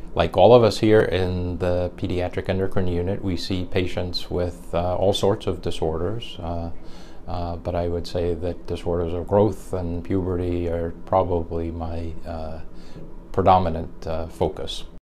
Like all of us here in the pediatric endocrine unit, we see patients with all sorts of disorders, but I would say that disorders of growth and puberty are probably my predominant focus.